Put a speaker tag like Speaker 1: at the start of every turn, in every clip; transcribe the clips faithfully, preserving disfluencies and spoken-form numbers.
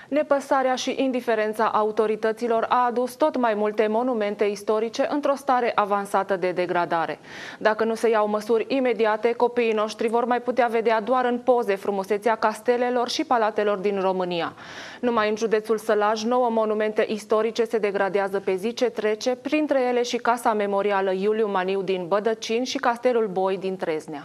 Speaker 1: Nepăsarea și indiferența autorităților a adus tot mai multe monumente istorice într-o stare avansată de degradare. Dacă nu se iau măsuri imediate, copiii noștri vor mai putea vedea doar în poze frumusețea castelelor și palatelor din România. Numai în județul Sălaj, nouă monumente istorice se degradează pe zi ce trece, printre ele și Casa Memorială Iuliu Maniu din Bădăcini și Castelul Boi din Treznea.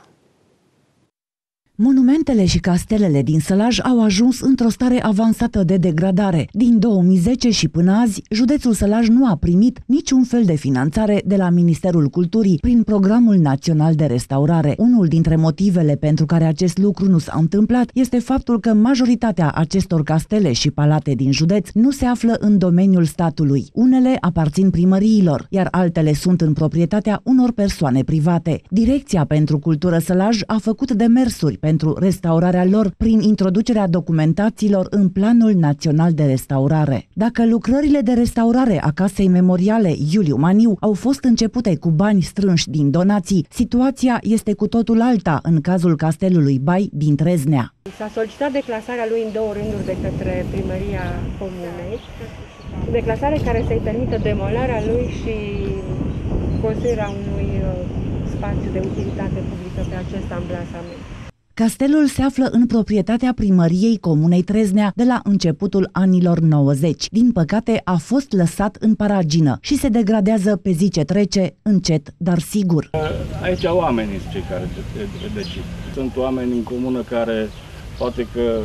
Speaker 2: Monumentele și castelele din Sălaj au ajuns într-o stare avansată de degradare. Din două mii zece și până azi, județul Sălaj nu a primit niciun fel de finanțare de la Ministerul Culturii prin Programul Național de Restaurare. Unul dintre motivele pentru care acest lucru nu s-a întâmplat este faptul că majoritatea acestor castele și palate din județ nu se află în domeniul statului. Unele aparțin primăriilor, iar altele sunt în proprietatea unor persoane private. Direcția pentru Cultură Sălaj a făcut demersuri pentru restaurarea lor prin introducerea documentațiilor în Planul Național de Restaurare. Dacă lucrările de restaurare a Casei Memoriale Iuliu Maniu au fost începute cu bani strânși din donații, situația este cu totul alta în cazul Castelului Bai din Treznea.
Speaker 3: S-a solicitat declasarea lui în două rânduri de către Primăria Comunei, declasare care să-i permită demolarea lui și construirea unui spațiu de utilitate publică pe acest amplasament.
Speaker 2: Castelul se află în proprietatea Primăriei Comunei Treznea de la începutul anilor nouăzeci. Din păcate, a fost lăsat în paragină și se degradează pe zi ce trece, încet, dar sigur.
Speaker 4: Aici oamenii sunt cei care decid. Sunt oameni în comună care poate că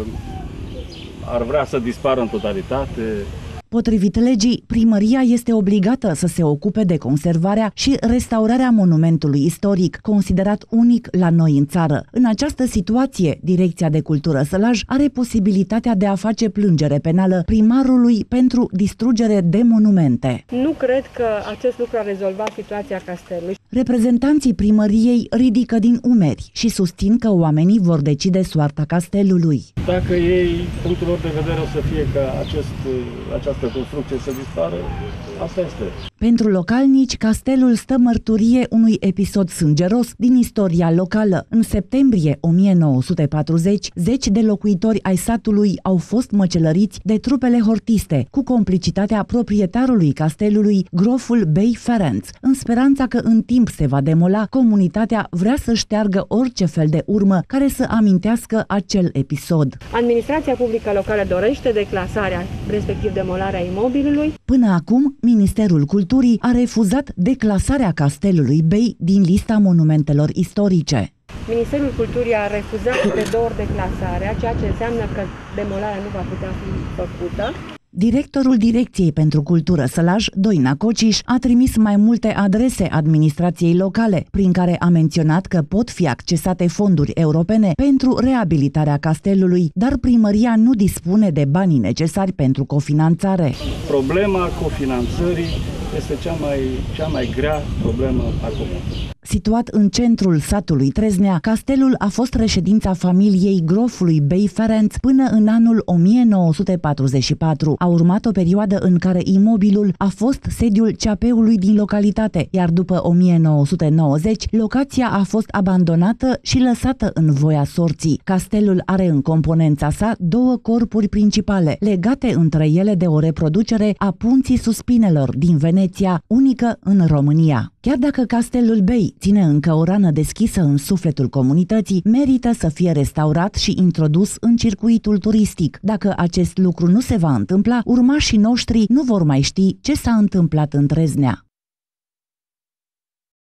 Speaker 4: ar vrea să dispară în totalitate.
Speaker 2: Potrivit legii, primăria este obligată să se ocupe de conservarea și restaurarea monumentului istoric, considerat unic la noi în țară. În această situație, Direcția de Cultură Sălaj are posibilitatea de a face plângere penală primarului pentru distrugere de monumente.
Speaker 3: Nu cred că acest lucru a rezolvat situația castelului.
Speaker 2: Reprezentanții primăriei ridică din umeri și susțin că oamenii vor decide soarta castelului.
Speaker 4: Dacă ei, punctul lor de vedere o să fie că acest, această construcție să dispară, asta este.
Speaker 2: Pentru localnici, castelul stă mărturie unui episod sângeros din istoria locală. În septembrie o mie nouă sute patruzeci, zeci de locuitori ai satului au fost măcelăriți de trupele hortiste, cu complicitatea proprietarului castelului, groful Bey Ferenc. În speranța că în timp se va demola, comunitatea vrea să șteargă orice fel de urmă care să amintească acel episod.
Speaker 3: Administrația publică locală dorește declasarea, respectiv demolarea imobilului.
Speaker 2: Până acum, Ministerul Culturii a refuzat declasarea Castelului Bey din lista monumentelor istorice.
Speaker 3: Ministerul Culturii a refuzat de două ori declasarea, ceea ce înseamnă că demolarea nu va putea fi făcută.
Speaker 2: Directorul Direcției pentru Cultură Sălaj, Doina Cociș, a trimis mai multe adrese administrației locale, prin care a menționat că pot fi accesate fonduri europene pentru reabilitarea castelului, dar primăria nu dispune de banii necesari pentru cofinanțare.
Speaker 4: Problema cofinanțării este cea mai, cea mai grea problemă acum.
Speaker 2: Situat în centrul satului Treznea, castelul a fost reședința familiei grofului Bey Ferenc până în anul o mie nouă sute patruzeci și patru. A urmat o perioadă în care imobilul a fost sediul C A P-ului din localitate, iar după o mie nouă sute nouăzeci, locația a fost abandonată și lăsată în voia sorții. Castelul are în componența sa două corpuri principale, legate între ele de o reproducere a Punții Suspinelor din Veneția, unică în România. Chiar dacă Castelul Bey ține încă o rană deschisă în sufletul comunității, merită să fie restaurat și introdus în circuitul turistic. Dacă acest lucru nu se va întâmpla, urmașii noștri nu vor mai ști ce s-a întâmplat în Treznea.